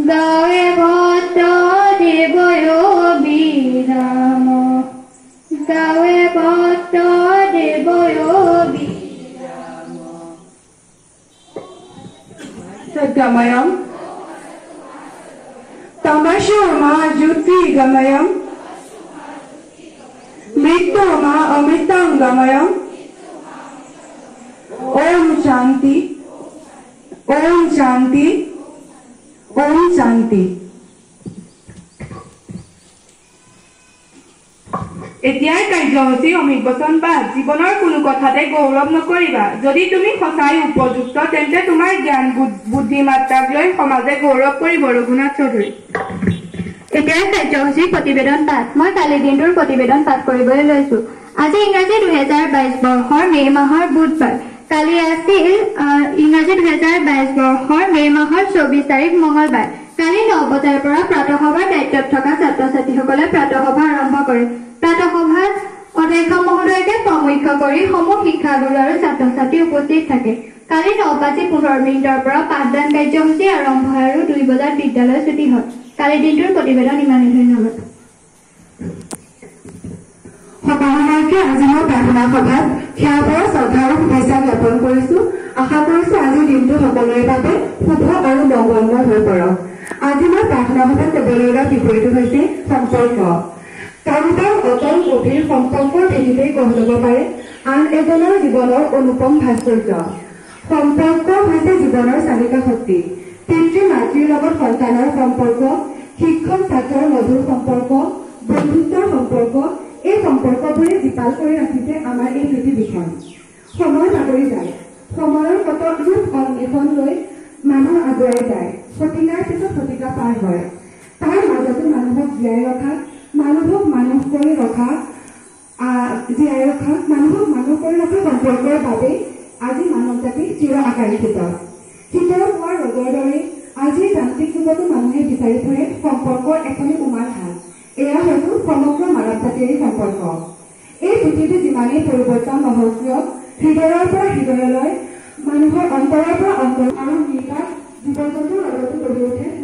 গাৱে ভট্ট দেৱয় বিৰাম গাৱে ভট্ট দেৱয় বিৰাম সত্যময়ম তমসোমা জ্যোতির্গময়ম মৃত্যুমা অমৃতঙ্গময়ম ওম শান্তি ওম শান্তি ওম শান্তি। এতিয়াৰ কাৰ্যসূচী অমিত বচন পাঠ। জীৱনৰ কোনো কথাতে গৌৰৱ নকৰিবা। যদি তুমি সঁচাই উপযুক্ত তেন্তে তোমাৰ জ্ঞান বুদ্ধিমাত্ৰাক লৈ সমাজে গৌৰৱ কৰিব। ৰঘুনাথ চৌধুৰী। এতিয়াৰ কাৰ্যসূচী প্ৰতিবেদন পাঠ। মই কালিৰ দিনটোৰ প্ৰতিবেদন পাঠ কৰিবলৈ লৈছো। আজি ইংৰাজী 2022 বৰ্ষৰ মে মাহৰ বুধবাৰ। কালি আছিল ইংৰাজী 2022 বৰ্ষৰ মে মাহৰ 24 তাৰিখ মঙলবাৰ। কালি 9 বজাৰ পৰা প্ৰাতঃসভাৰ দায়িত্বত থকা ছাত্ৰ ছাত্ৰীসকলে প্ৰাতঃসভা আৰম্ভ কৰে। প্ৰাতঃসভাত অধ্যক্ষ মহোদয়কে প্ৰমুখ্য কৰি সমূহ শিক্ষাগুৰু আৰু ছাত্ৰ ছাত্ৰী উপস্থিত থাকে। কালি 9:15 পৰা পাঠদান কাৰ্যসূচী আৰম্ভ হয় আৰু 2 বজাত বিদ্যালয় ছুটি হয়। কালিৰ দিনটোৰ প্ৰতিবেদন ইমানেই। ধন্যবাদ। সকলোকে আজি মই প্ৰাৰ্থনা সভাত সেৱাৰ পৰা শ্ৰদ্ধা আৰু শুভেচ্ছা জ্ঞাপন কৰিছো। আশা কৰিছো আজিৰ দিনটো সকলোৰে বাবে শুভ আৰু মংগলময় হৈ পৰক। আজি মই প্ৰাৰ্থনা সভাত ক'বলৈ লোৱা বিষয়টো হৈছে সম্পৰ্ক। কাৰোবাৰ অটল গভীৰ সম্পৰ্কৰ ভেটিতেই গঢ় ল'ব পাৰে আন এজনৰ জীৱনৰ অনুপম ভাস্কৰ্য। সম্পৰ্ক হৈছে জীৱনৰ চালিকা শক্তি। পিতৃ মাতৃৰ লগত সন্তানৰ সম্পৰ্ক, শিক্ষক ছাত্ৰৰ মধুৰ সম্পৰ্ক, বন্ধুত্বৰ সম্পৰ্ক, এই সম্পৰ্কবোৰে জীপাল কৰি ৰাখিছে আমাৰ এই পৃথিৱীখন। সময় বাগৰি যায়, সময়ৰ কত ৰূপ অন্বেষণ লৈ মানুহ আগুৱাই যায়। শতিকাৰ পিছত শতিকা পাৰ হয়। তাৰ মাজতো মানুহক জীয়াই ৰখা, মানুহক মানুহ কৰি ৰখা সম্পৰ্কৰ বাবে আজি মানৱ জাতি চিৰ আকাংক্ষিত। শীতৰ হোৱাৰ ৰ'দৰ দৰে আজিৰ যান্ত্ৰিক যুগতো মানুহে বিচাৰি ফুৰে সম্পৰ্কৰ এখনি উমাৰ হাত। এয়া হয়তো সমগ্ৰ মানৱ জাতিৰ সম্পৰ্ক। এই পৃথিৱী যিমানেই পৰিৱৰ্তন নহওক কিয়, হৃদয়ৰ পৰা হৃদয়লৈ, মানুহৰ অন্তৰৰ পৰা অন্তৰ আৰু নিৰ্বাক জীৱ জন্তুৰ লগতো গঢ়ি উঠে